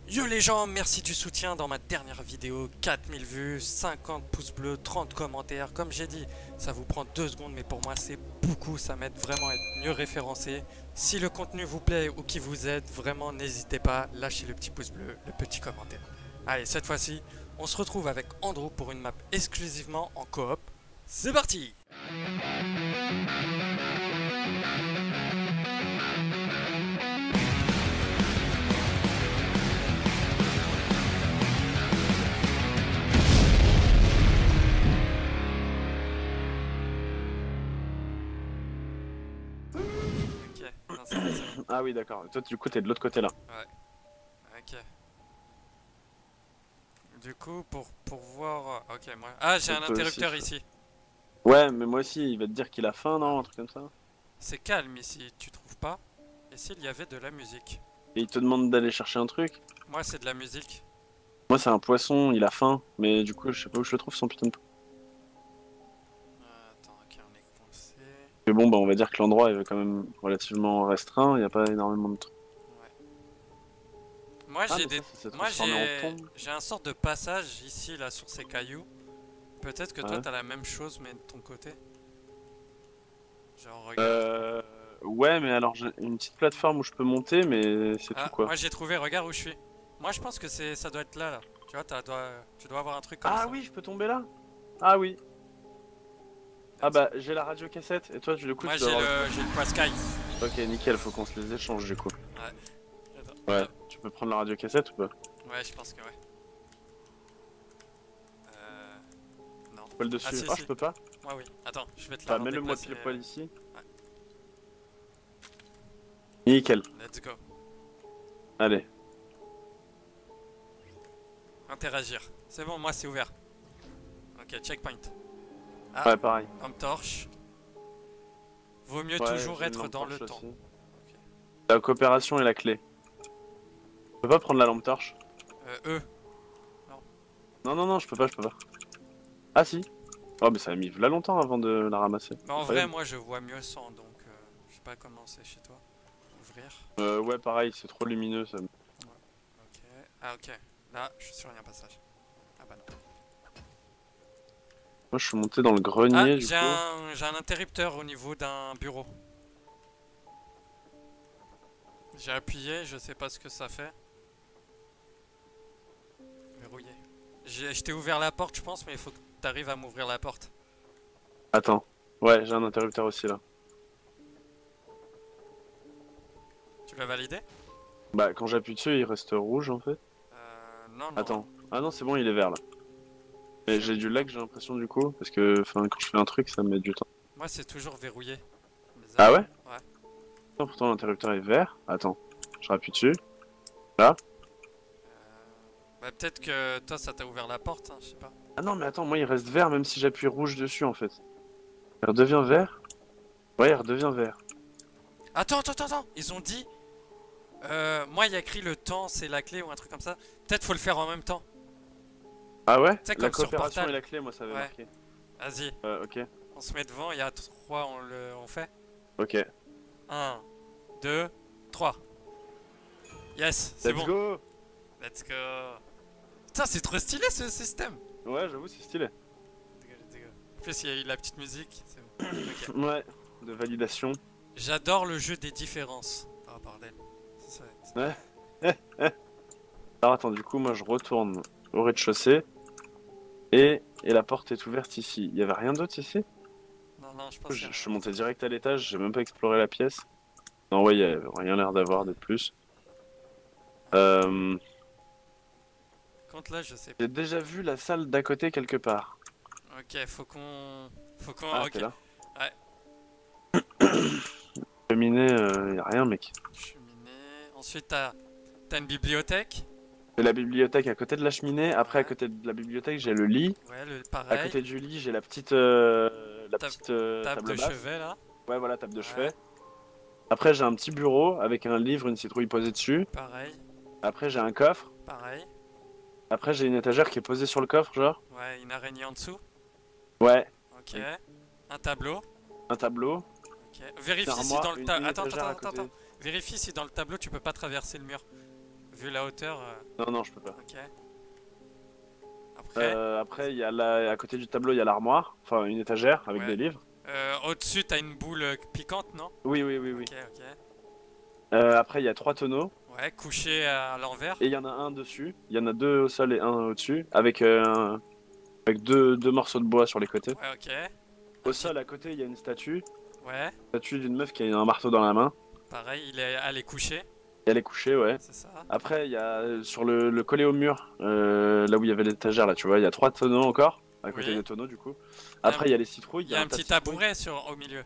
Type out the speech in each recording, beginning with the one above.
Yo les gens, merci du soutien dans ma dernière vidéo, 4000 vues, 50 pouces bleus, 30 commentaires. Comme j'ai dit, ça vous prend 2 secondes, mais pour moi c'est beaucoup, ça m'aide vraiment à être mieux référencé. Si le contenu vous plaît ou qui vous aide, vraiment n'hésitez pas, lâchez le petit pouce bleu, le petit commentaire. Allez, cette fois-ci, on se retrouve avec Andrew pour une map exclusivement en coop. C'est parti! Ok, non, c'est bon, c'est bon. Ah oui, d'accord. Toi, du coup, t'es de l'autre côté là. Ouais, ok. Du coup, pour voir... Ok, moi... Ah, j'ai un Toi aussi, interrupteur ici. Ouais, mais moi aussi, il va te dire qu'il a faim, non? Un truc comme ça. C'est calme ici, tu trouves pas? Et s'il y avait de la musique? Et il te demande d'aller chercher un truc. Moi, c'est de la musique. Moi, c'est un poisson, il a faim. Mais du coup, je sais pas où je le trouve, son putain de poisson. Attends, ok, on est coincé. Mais bon, bah, on va dire que l'endroit est quand même relativement restreint. Il n'y a pas énormément de trucs. Ouais. Moi, Ah, j'ai mais des... ça s'est Moi, transformé en tombe. j'ai un sort de passage ici, là, sur ces cailloux. Peut-être que toi, Ouais. t'as la même chose, mais de ton côté. Genre, regarde. Euh... Ouais, mais alors, j'ai une petite plateforme où je peux monter, mais c'est tout, Ah, quoi. moi, j'ai trouvé, regarde où je suis. Moi, je pense que ça doit être là, là. Tu vois, tu dois avoir un truc comme Ah ça. oui, je peux tomber là? Ah oui. Ah Let's bah, go. j'ai la radio cassette. Et toi, du coup, Moi, tu dois avoir le... j'ai le Pascal. Ok, nickel, faut qu'on se les échange, du coup. Ouais. Attends. Ouais. Tu peux prendre la radio cassette ou pas? Ouais, je pense que ouais. Non. Poil Ah dessus. si Ah, si. je peux pas? Moi oui. Attends, je vais te la Bah, mets-le moi redéplacer. pile poil ici. Ouais. Nickel. Let's go. Allez. Interagir. C'est bon, moi c'est ouvert. Ok, checkpoint. Ah, Ouais, pareil. lampe torche. Vaut mieux Ouais, toujours j'ai une être lampe dans le torche temps. aussi. Ok. La coopération est la clé. Je peux pas prendre la lampe torche? E. Non, non, non, je peux pas, je peux pas. Ah si. Oh, mais ça a mis là longtemps avant de la ramasser. Mais en vrai, Incroyable. moi je vois mieux sans, donc je sais pas comment c'est chez toi. Ouvrir. Ouais, pareil, c'est trop lumineux ça. Ok. Ah ok. Là, je suis sur un passage. Ah bah non. Moi, je suis monté dans le Ah, grenier du coup. j'ai un interrupteur au niveau d'un bureau. J'ai appuyé, je sais pas ce que ça fait. Verrouillé. Je t'ai ouvert la porte, je pense, mais il faut que t'arrives à m'ouvrir la porte. Attends. Ouais, j'ai un interrupteur aussi là. Tu l'as validé? Bah, quand j'appuie dessus, il reste rouge en fait. Non, non. Attends. Ah non, c'est bon, il est vert là. Mais j'ai du lag, j'ai l'impression du coup. Parce que quand je fais un truc, ça me met du temps. Moi, c'est toujours verrouillé. Ah ouais? Ouais. Non, pourtant l'interrupteur est vert. Attends. Je rappuie dessus. Là. Bah, peut-être que toi, ça t'a ouvert la porte, hein, je sais pas. Ah non, mais attends, moi il reste vert même si j'appuie rouge dessus en fait. Il redevient vert? Ouais, il redevient vert. Attends, attends, attends, attends. Ils ont dit. Moi, il y a écrit le temps, c'est la clé ou un truc comme ça. Peut-être faut le faire en même temps. Ah ouais? C'est La comme sur coopération Portal. est la clé, moi ça avait Ouais. marqué. Vas-y, Ok, on se met devant, il y a 3, on fait. ok. 1, 2, 3. Yes, c'est Let's bon. go! Let's go. Putain, c'est trop stylé ce système. Ouais, j'avoue, c'est stylé. En plus, il y a eu la petite musique. C'est bon. Ok. Ouais, de validation. J'adore le jeu des différences. Oh bordel. C'est ça. Ouais. Alors attends, du coup, moi je retourne au rez-de-chaussée. Et la porte est ouverte ici. Il y avait rien d'autre ici? Non, non, je pense Je que suis monté direct à l'étage, j'ai même pas exploré la pièce. Non, ouais, il y a rien l'air d'avoir de plus. Compte là, je sais pas. J'ai déjà vu la salle d'à côté quelque part. Ok, faut qu'on. Ah, Ok. t'es là? Ouais. Cheminée, y a rien, mec. Cheminée. Ensuite, t'as une bibliothèque. J'ai la bibliothèque à côté de la cheminée. Après, à Ouais. côté de la bibliothèque, j'ai le lit. Ouais, À pareil. côté du lit, j'ai la petite, Table table de basse. chevet là. Ouais, voilà, table de Ouais. chevet. Après, j'ai un petit bureau avec un livre, une citrouille posée dessus. Pareil. Après, j'ai un coffre. Pareil. Après, j'ai une étagère qui est posée sur le coffre, genre. Ouais, une araignée en dessous. Ouais, Ok. Un tableau. un tableau. Ok. Vérifie Une si armoire, dans le une tableau. Attends, étagère attends, à attends, côté. attends. Vérifie si dans le tableau tu peux pas traverser le mur. Vu la hauteur. Non, non, je peux pas. Ok. Après. Après, il y a à côté du tableau, il y a l'armoire, enfin une étagère avec Ouais. des livres. Au-dessus, t'as une boule piquante, non? Oui, oui, oui, oui. Ok, ok. Après, il y a 3 tonneaux Ouais, couché à l'envers. et il y en a un dessus. Il y en a 2 au sol et un au-dessus, avec avec deux morceaux de bois sur les côtés. Ouais, ok. Au sol, à côté, il y a une statue. Ouais, Statue d'une meuf qui a un marteau dans la main. pareil, elle est couchée. Et elle est couchée, ouais. C'est ça. Après, il y a sur le collé au mur, là où il y avait l'étagère, là, tu vois, il y a 3 tonneaux encore, à côté Oui. des tonneaux, du coup. Après, il y a les citrouilles. Il y a un tas petit de citrouilles. tabouret au milieu.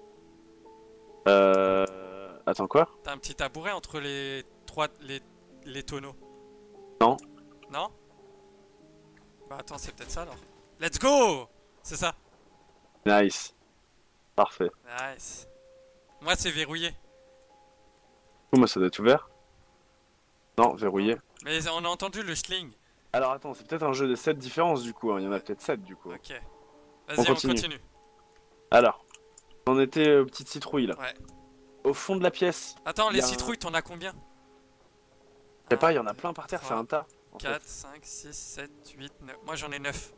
Attends, quoi? T'as un petit tabouret entre les tonneaux. Non. Non? Bah attends, c'est peut-être ça alors. Let's go! C'est ça. Nice. Parfait. Nice. Moi, c'est verrouillé. Moi, ça doit être ouvert. Non, verrouillé. Mais on a entendu le schling. Alors, attends, c'est peut-être un jeu de 7 différences, du coup. Hein. Il y en a peut-être 7, du coup. Ok. On Vas-y, on continue. continue. Alors, on était aux petites citrouilles, là. Ouais. Au fond de la pièce. Attends, Il y les a citrouilles, t'en as combien? Je sais pas, il y en a plein par terre, c'est 3, un tas. En 4, fait. 5, 6, 7, 8, 9. Moi, j'en ai 9.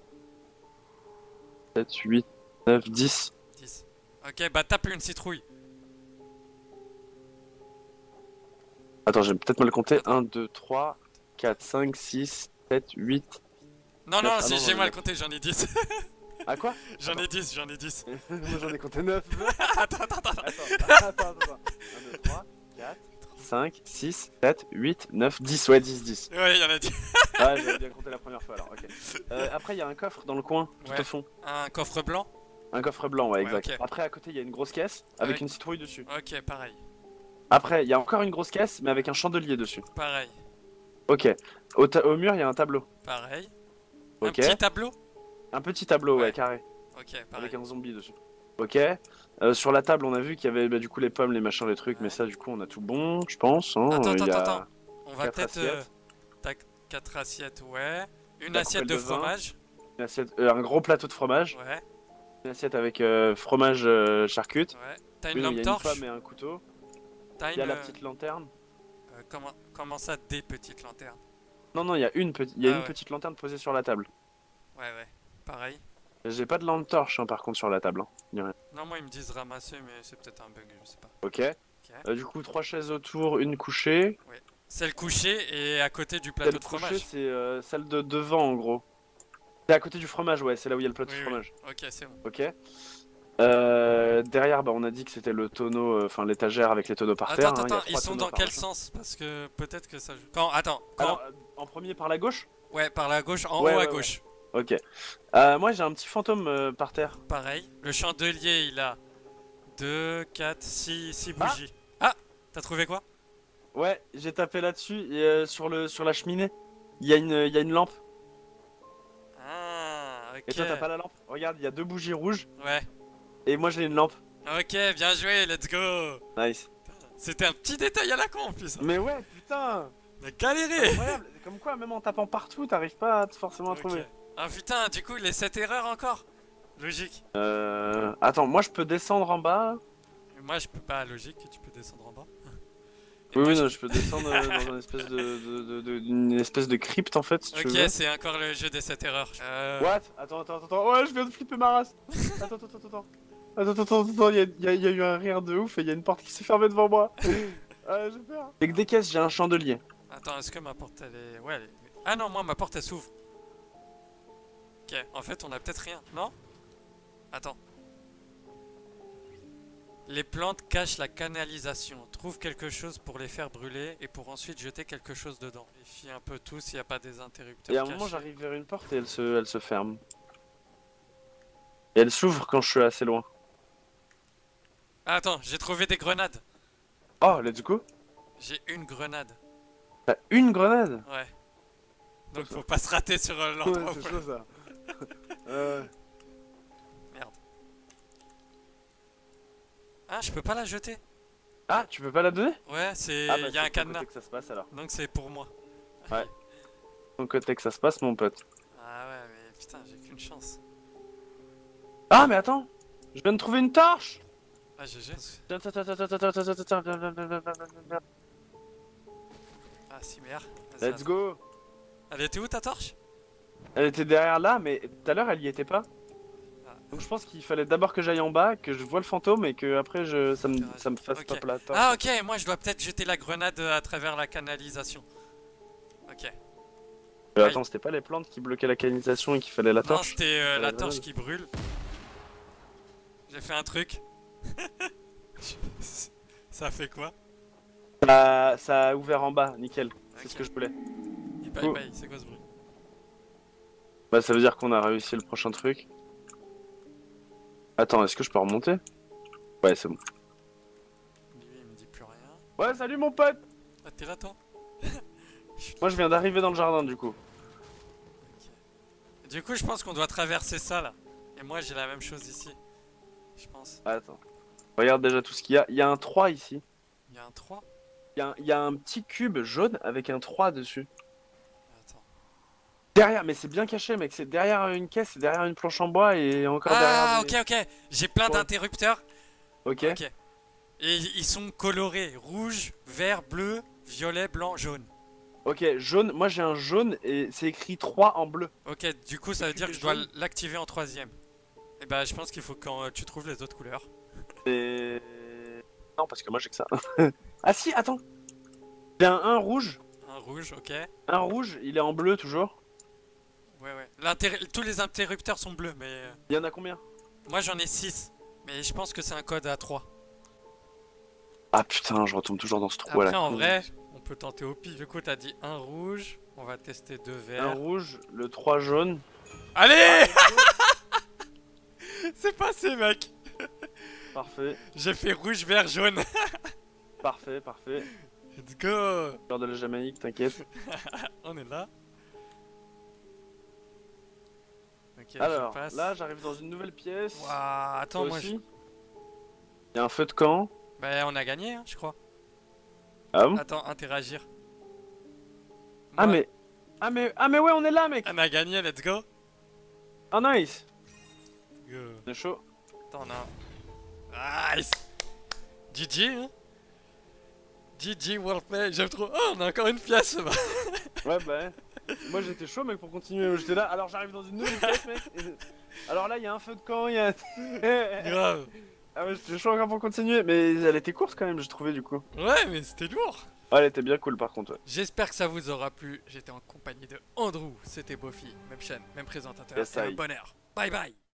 7, 8, 9, 10. 10. Ok, bah tape une citrouille. Attends, j'ai peut-être mal compté. Attends. 1, 2, 3, 4, 5, 6, 7, 8. Non, non, Neuf. Ah si non, j'ai j'en ai mal 9. compté, j'en ai 10. Ah, quoi? J'en ai 10, j'en ai 10. Moi, j'en ai compté 9. Attends, attends, attends. Attends. 1, 2, 3, 4, 5, 6, 7, 8, 9, 10. Ouais, 10, 10. Ouais, il y en a 10. Ouais, j'avais bien compté la première fois alors, ok. Après, il y a un coffre dans le coin, tout Ouais. au fond. Un coffre blanc? Un coffre blanc, ouais, exact. ok. Après, à côté, il y a une grosse caisse avec Ouais. une citrouille dessus. Ok, pareil. Après, il y a encore une grosse caisse, mais avec un chandelier dessus. Pareil. Ok. Au mur, il y a un tableau. Pareil. Ok. Un petit tableau? Un petit tableau, ouais, Ouais. carré. Ok, pareil. Avec un zombie dessus. Ok. Sur la table, on a vu qu'il y avait du coup les pommes, les machins, les trucs, Ouais. mais ça, du coup, on a tout bon, je pense. Hein. Attends, Il y a attends. On va 4 peut-être. assiettes. Tac, 4 assiettes, ouais. Une La assiette coupelle de de vin. fromage. une assiette, un gros plateau de fromage. Ouais, Une assiette avec fromage charcute. ouais. T'as une Oui, il y a lampe une torche. pomme et un couteau. T'as Il y a une. la petite lanterne. Comment ça, des petites lanternes? Non, non, il y a une Ah ouais. petite lanterne posée sur la table. Ouais, ouais. Pareil. J'ai pas de lampe torche hein, par contre sur la table. Hein. Il y a rien. Non, moi ils me disent ramasser, mais c'est peut-être un bug, je sais pas. Ok. Ok. Du coup, 3 chaises autour, une couchée. C'est le coucher et à côté du plateau Celle de couchée, fromage. c'est celle de devant en gros. C'est à côté du fromage, ouais, c'est là où il y a le plateau Oui, de oui. fromage. Ok, c'est bon. Ok. Derrière, bah, on a dit que c'était le tonneau, enfin l'étagère avec les tonneaux par terre. Attends, hein, il y a attends, ils 3 sont tonneaux dans par quel machin. sens? Parce que peut-être que ça joue. Attends, Alors, en premier par la gauche. Ouais, par la gauche, en Ouais, haut à ouais, gauche. Ok. Moi j'ai un petit fantôme par terre. Pareil. Le chandelier, il a 2, 4, 6 Ah bougies. Ah, t'as trouvé quoi? Ouais, j'ai tapé là-dessus et sur la cheminée, il y a une lampe. Ah, ok. Et toi t'as pas la lampe? Regarde, il y a 2 bougies rouges Ouais. et moi j'ai une lampe. Ok, bien joué, let's go. Nice. C'était un petit détail à la con en plus. Mais ouais, putain, On a galéré. incroyable. Comme quoi, même en tapant partout, t'arrives pas forcément à Ok. trouver. Ah putain, du coup, les 7 erreurs encore. Logique. Attends, moi je peux descendre en bas. Moi, je peux pas, logique, tu peux descendre en bas. Et Oui, moi, oui, non, je peux descendre dans une espèce une espèce de crypte en fait, si tu Ok, veux. c'est encore le jeu des 7 erreurs. What? Attends. Ouais, je viens de flipper ma race. Attends, il y a eu un rire de ouf et il y a une porte qui s'est fermée devant moi. J'ai peur. Avec des caisses, j'ai un chandelier. Attends, est-ce que ma porte elle est. Ouais, elle est... Ah non, moi ma porte elle s'ouvre. Ok, en fait on a peut-être rien, non? Attends. Les plantes cachent la canalisation. Trouve quelque chose pour les faire brûler et pour ensuite jeter quelque chose dedans. Vérifie un peu tout s'il n'y a pas des interrupteurs Et à un moment, cachés. j'arrive vers une porte et elle se ferme. Et elle s'ouvre quand je suis assez loin. Ah, attends, j'ai trouvé des grenades. Oh, let's go. J'ai une grenade. T'as une grenade? Ouais. Donc faut pas se rater sur l'endroit. Ouais, c'est chaud ça. Merde. Ah, je peux pas la jeter. Ah, tu peux pas la donner? Ouais, c'est. Ah, bah, Y a un c'est de ton cadenas. côté que ça se passe alors. Donc c'est pour moi. Ouais. Ton côté que ça se passe, mon pote. Ah ouais, mais putain, j'ai qu'une chance. Ah, mais attends. Je viens de trouver une torche. Ah, GG. Attends. Ah, cyber. Vas-y, Let's go. elle était où ta torche? Elle était derrière là, mais tout à l'heure elle y était pas. Ah. Donc je pense qu'il fallait d'abord que j'aille en bas, que je vois le fantôme et que après ça me fasse Ok. pop la torche. Ah, ok, moi je dois peut-être jeter la grenade à travers la canalisation. Ok. Attends, c'était pas les plantes qui bloquaient la canalisation et qu'il fallait la Non, torche? c'était la la grenade. torche qui brûle. J'ai fait un truc. Ça fait quoi? Ça a ouvert en bas, nickel. C'est Ok. ce que je voulais. Bye bye, c'est quoi ce bruit? Bah ça veut dire qu'on a réussi le prochain truc. Attends, est-ce que je peux remonter? Ouais, c'est bon. Lui il me dit plus rien. Ouais, salut mon pote! Ah, t'es là toi? Moi je viens d'arriver dans le jardin du coup. Ok. Du coup, je pense qu'on doit traverser ça là. Et moi j'ai la même chose ici. Je pense. Attends. Regarde déjà tout ce qu'il y a. Il y a un 3 ici. Il y a un 3. Il y a un petit cube jaune avec un 3 dessus. Attends. Derrière, mais c'est bien caché mec, c'est derrière une caisse, c'est derrière une planche en bois et encore Ah, derrière ok, ok. J'ai plein Ouais. d'interrupteurs. Ok. Ok. Et ils sont colorés. Rouge, vert, bleu, violet, blanc, jaune. Ok, jaune, moi j'ai un jaune et c'est écrit 3 en bleu. Ok, du coup ça veut dire que je dois l'activer en troisième. Et bah je pense qu'il faut que tu trouves les autres couleurs. Et... Non, parce que moi j'ai que ça. Ah si, attends. J'ai un rouge. Un rouge, ok. Un rouge, il est en bleu toujours. Ouais, ouais. Tous les interrupteurs sont bleus, mais Il y en a combien? moi j'en ai 6. Mais je pense que c'est un code à 3. Ah putain, je retombe toujours dans ce trou. Après, là. en vrai, on peut tenter au pif. Du coup, t'as dit un rouge. On va tester 2 Un verts. rouge, le 3 jaune. Allez! C'est passé, mec! Parfait, J'ai fait rouge, vert, jaune. parfait, parfait. Let's go! Fleur de la Jamaïque, t'inquiète. On est là. Ok, Alors, je passe. là j'arrive dans une nouvelle pièce. Ouah, attends, Toi moi aussi. Il y a un feu de camp. Bah, on a gagné, hein, je crois. Ah bon? Attends, interagir. Ah Moi, mais... Ah mais ouais, on est là mec. on a gagné, let's go! Ah nice. Go. On est chaud. Attends, on a... Nice! GG, hein? GG, well play. J'aime trop. Oh, on a encore une pièce, bah. Ouais bah ouais. Moi j'étais chaud mec pour continuer, j'étais là, alors j'arrive dans une nouvelle pièce mec. Alors là il y a un feu de camp, il y a... Grave. Ah ouais j'étais chaud encore pour continuer, mais elle était courte quand même j'ai trouvé du coup. Ouais, mais c'était lourd. Ouais, elle était bien cool par contre ouais. J'espère que ça vous aura plu. J'étais en compagnie de Andrew. C'était Bofi. Même chaîne, même présentateur. Yes, et le I. bonheur. Bye bye.